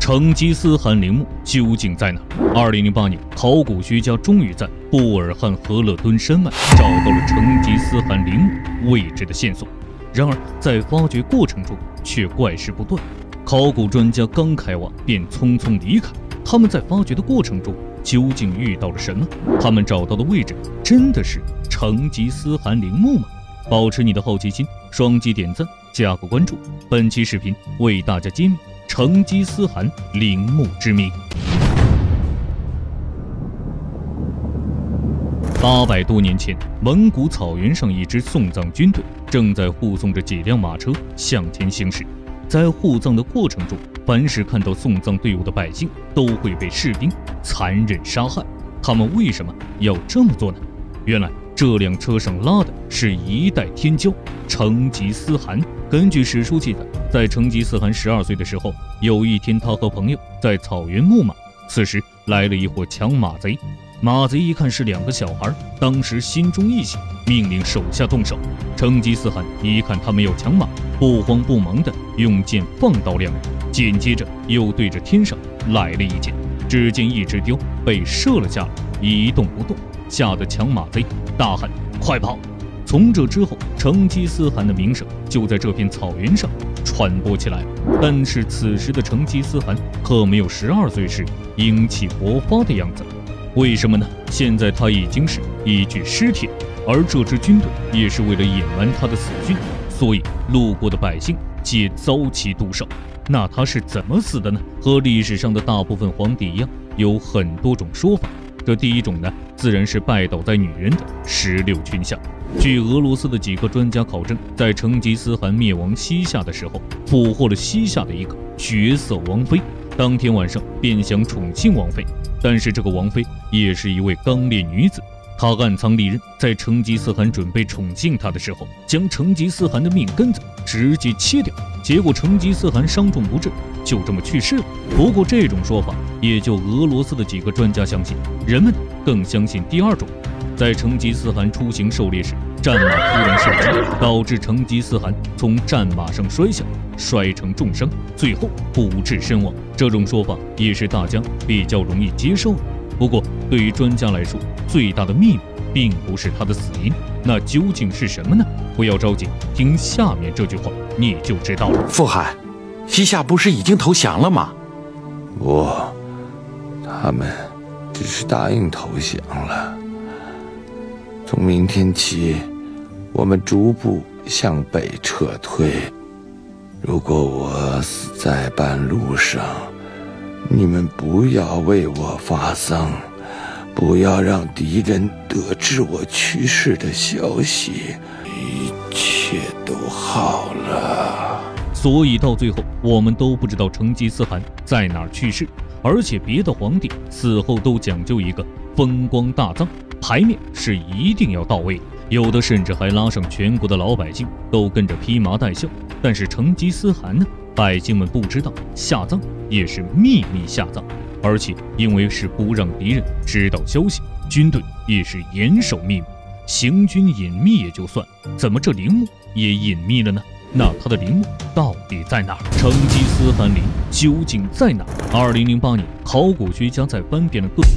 成吉思汗陵墓究竟在哪？2008年，考古学家终于在布尔汉河勒敦山脉找到了成吉思汗陵墓位置的线索。然而，在发掘过程中却怪事不断。考古专家刚开挖便匆匆离开。他们在发掘的过程中究竟遇到了什么？他们找到的位置真的是成吉思汗陵墓吗？保持你的好奇心，双击点赞，加个关注。本期视频为大家揭秘成吉思汗陵墓之谜。800多年前，蒙古草原上一支送葬军队正在护送着几辆马车向前行驶。在护葬的过程中，凡是看到送葬队伍的百姓都会被士兵残忍杀害。他们为什么要这么做呢？原来这辆车上拉的是一代天骄成吉思汗。根据史书记载，在成吉思汗12岁的时候，有一天他和朋友在草原牧马，此时来了一伙抢马贼。马贼一看是2个小孩，当时心中一喜，命令手下动手。成吉思汗一看他们要抢马，不慌不忙地用剑放倒2人，紧接着又对着天上来了一箭。只见一只雕被射了下来，一动不动，吓得抢马贼大喊：“快跑！”从这之后，成吉思汗的名声就在这片草原上传播起来了。但是此时的成吉思汗可没有12岁时英气勃发的样子。为什么呢？现在他已经是一具尸体，而这支军队也是为了隐瞒他的死讯，所以路过的百姓皆遭其毒手。那他是怎么死的呢？和历史上的大部分皇帝一样，有很多种说法。这第一种呢，自然是拜倒在女人的16群下。据俄罗斯的几个专家考证，在成吉思汗灭亡西夏的时候，俘获了西夏的一个绝色王妃，当天晚上便想宠幸王妃。但是这个王妃也是一位刚烈女子，她暗藏利刃，在成吉思汗准备宠幸她的时候，将成吉思汗的命根子直接切掉，结果成吉思汗伤重不治，就这么去世了。不过这种说法也就俄罗斯的几个专家相信，人们更相信第二种。在成吉思汗出行狩猎时，战马突然受伤，导致成吉思汗从战马上摔下，摔成重伤，最后不治身亡。这种说法也是大家比较容易接受的。不过对于专家来说，最大的秘密并不是他的死因，那究竟是什么呢？不要着急，听下面这句话你就知道了。 父汗，西夏不是已经投降了吗？ 不，他们只是答应投降了。从明天起，我们逐步向北撤退。如果我死在半路上，你们不要为我发丧，不要让敌人得知我去世的消息，一切都好了。 所以到最后，我们都不知道成吉思汗在哪儿去世，而且别的皇帝死后都讲究一个风光大葬，牌面是一定要到位的，有的甚至还拉上全国的老百姓都跟着披麻戴孝。但是成吉思汗呢，百姓们不知道，下葬也是秘密下葬，而且因为是不让敌人知道消息，军队也是严守秘密。行军隐秘也就算，怎么这陵墓也隐秘了呢？那他的陵墓到底在哪儿？成吉思汗陵究竟在哪儿？2008年，考古学家在翻遍了各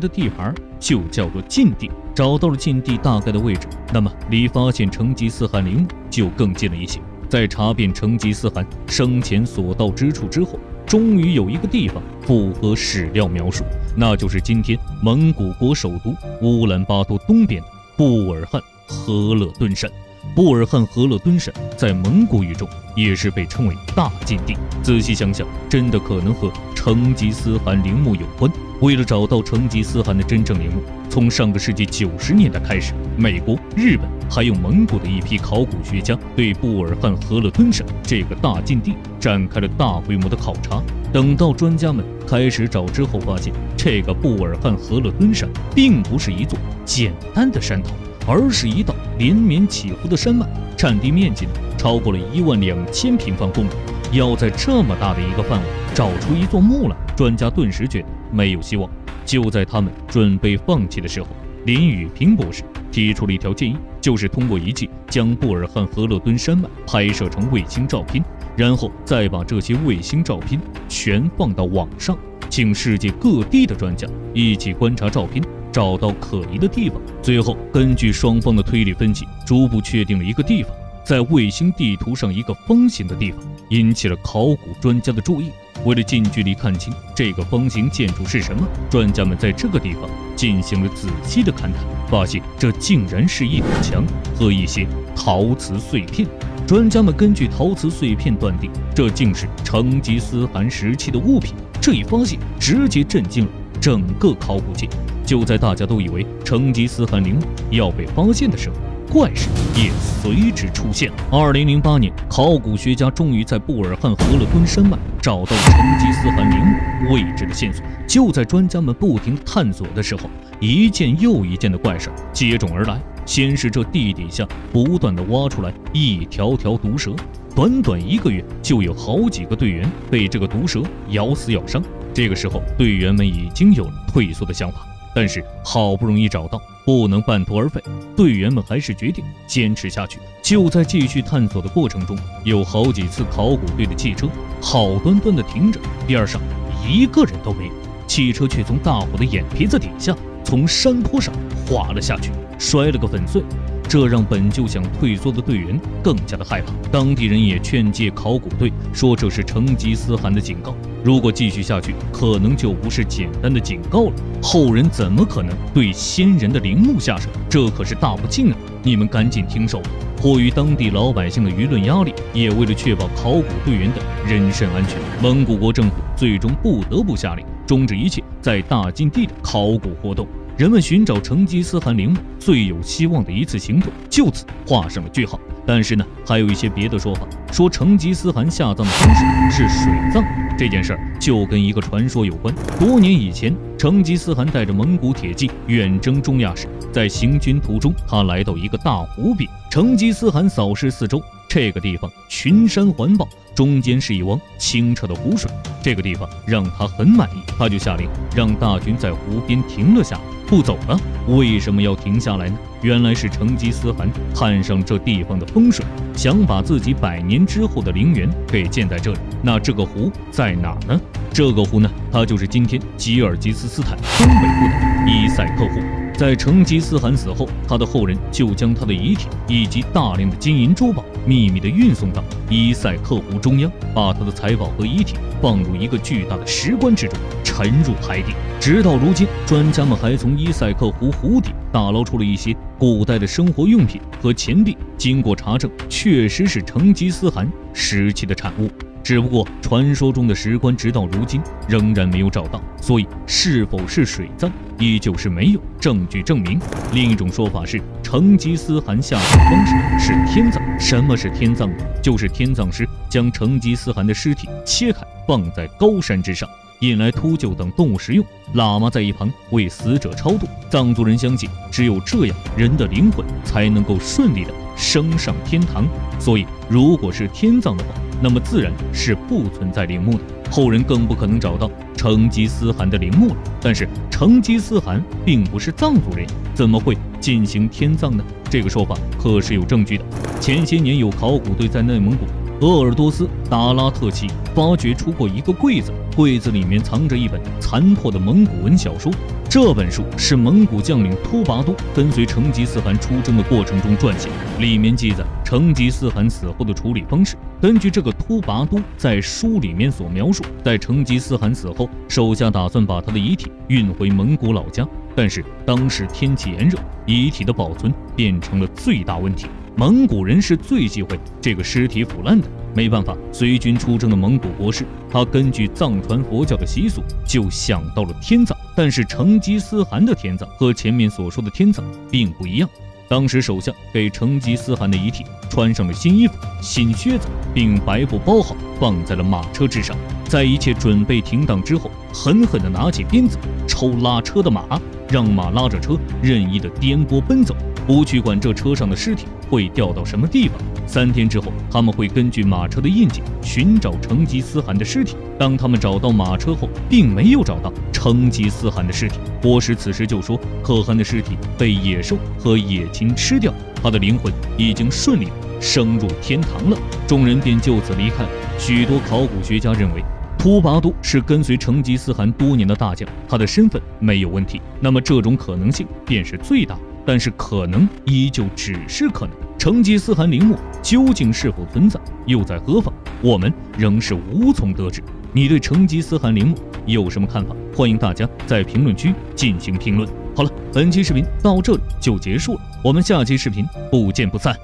的地盘就叫做禁地。找到了禁地大概的位置，那么离发现成吉思汗陵墓就更近了一些。在查遍成吉思汗生前所到之处之后，终于有一个地方符合史料描述，那就是今天蒙古国首都乌兰巴托东边的布尔汉河勒敦山。布尔汉河勒敦山在蒙古语中也是被称为大禁地。仔细想想，真的可能和成吉思汗陵墓有关。为了找到成吉思汗的真正陵墓，从上个世纪90年代开始，美国、日本还有蒙古的一批考古学家对布尔汉河勒敦山这个大禁地展开了大规模的考察。等到专家们开始找之后，发现这个布尔汉河勒敦山并不是一座简单的山头，而是一道连绵起伏的山脉，占地面积超过了12000平方公里。要在这么大的一个范围找出一座墓来，专家顿时觉得没有希望。就在他们准备放弃的时候，林宇平博士提出了一条建议，就是通过仪器将布尔汉河勒敦山脉拍摄成卫星照片，然后再把这些卫星照片全放到网上，请世界各地的专家一起观察照片，找到可疑的地方。最后根据双方的推理分析，逐步确定了一个地方，在卫星地图上一个方形的地方，引起了考古专家的注意。为了近距离看清这个方形建筑是什么，专家们在这个地方进行了仔细的勘探，发现这竟然是一堵墙和一些陶瓷碎片。专家们根据陶瓷碎片断定，这竟是成吉思汗时期的物品。这一发现直接震惊了整个考古界。就在大家都以为成吉思汗陵墓要被发现的时候，怪事也随之出现了。2008年，考古学家终于在布尔汉河勒敦山脉找到成吉思汗陵墓位置的线索。就在专家们不停探索的时候，一件又一件的怪事接踵而来。先是这地底下不断的挖出来一条条毒蛇，短短1个月就有好几个队员被这个毒蛇咬死咬伤。这个时候，队员们已经有了退缩的想法，但是好不容易找到，不能半途而废，队员们还是决定坚持下去。就在继续探索的过程中，有好几次考古队的汽车好端端的停着，边上一个人都没有，汽车却从大火的眼皮子底下从山坡上滑了下去，摔了个粉碎。这让本就想退缩的队员更加的害怕。当地人也劝诫考古队说，这是成吉思汗的警告，如果继续下去，可能就不是简单的警告了。后人怎么可能对先人的陵墓下手？这可是大不敬啊！你们赶紧停手！迫于当地老百姓的舆论压力，也为了确保考古队员的人身安全，蒙古国政府最终不得不下令终止一切在大禁地的考古活动。人们寻找成吉思汗陵墓最有希望的一次行动就此画上了句号。但是呢，还有一些别的说法，说成吉思汗下葬的方式是水葬。这件事儿就跟一个传说有关。多年以前，成吉思汗带着蒙古铁骑远征中亚时，在行军途中，他来到一个大湖边。成吉思汗扫视四周，这个地方群山环抱，中间是一汪清澈的湖水，这个地方让他很满意，他就下令让大军在湖边停了下来，不走了。为什么要停下来呢？原来是成吉思汗看上这地方的风水，想把自己100年之后的陵园给建在这里。那这个湖在哪呢？这个湖呢，它就是今天吉尔吉斯斯坦东北部的伊塞克湖。在成吉思汗死后，他的后人就将他的遗体以及大量的金银珠宝秘密地运送到伊塞克湖中央，把他的财宝和遗体放入一个巨大的石棺之中，沉入海底。直到如今，专家们还从伊塞克湖湖底打捞出了一些古代的生活用品和钱币，经过查证，确实是成吉思汗时期的产物。只不过传说中的石棺直到如今仍然没有找到，所以是否是水葬依旧是没有证据证明。另一种说法是，成吉思汗下葬方式是天葬。什么是天葬呢？就是天葬时将成吉思汗的尸体切开放在高山之上，引来秃鹫等动物食用，喇嘛在一旁为死者超度。藏族人相信，只有这样，人的灵魂才能够顺利的升上天堂。所以如果是天葬的话，那么自然是不存在陵墓的，后人更不可能找到成吉思汗的陵墓了。但是成吉思汗并不是藏族人，怎么会进行天葬呢？这个说法可是有证据的。前些年有考古队在内蒙古、 鄂尔多斯·达拉特旗发掘出过一个柜子，柜子里面藏着一本残破的蒙古文小说。这本书是蒙古将领突拔都跟随成吉思汗出征的过程中撰写，里面记载成吉思汗死后的处理方式。根据这个突拔都在书里面所描述，在成吉思汗死后，手下打算把他的遗体运回蒙古老家，但是当时天气炎热，遗体的保存变成了最大问题。蒙古人是最忌讳这个尸体腐烂的，没办法，随军出征的蒙古国师，他根据藏传佛教的习俗，就想到了天葬。但是成吉思汗的天葬和前面所说的天葬并不一样。当时首相给成吉思汗的遗体穿上了新衣服、新靴子，并白布包好，放在了马车之上。在一切准备停当之后，狠狠地拿起鞭子抽拉车的马，让马拉着车任意的颠簸奔走，不去管这车上的尸体会掉到什么地方。3天之后，他们会根据马车的印记寻找成吉思汗的尸体。当他们找到马车后，并没有找到成吉思汗的尸体。国师此时就说，可汗的尸体被野兽和野禽吃掉，他的灵魂已经顺利升入天堂了。众人便就此离开。许多考古学家认为，突拔都是跟随成吉思汗多年的大将，他的身份没有问题，那么这种可能性便是最大。但是可能依旧只是可能，成吉思汗陵墓究竟是否存在，又在何方，我们仍是无从得知。你对成吉思汗陵墓有什么看法？欢迎大家在评论区进行评论。好了，本期视频到这里就结束了，我们下期视频不见不散。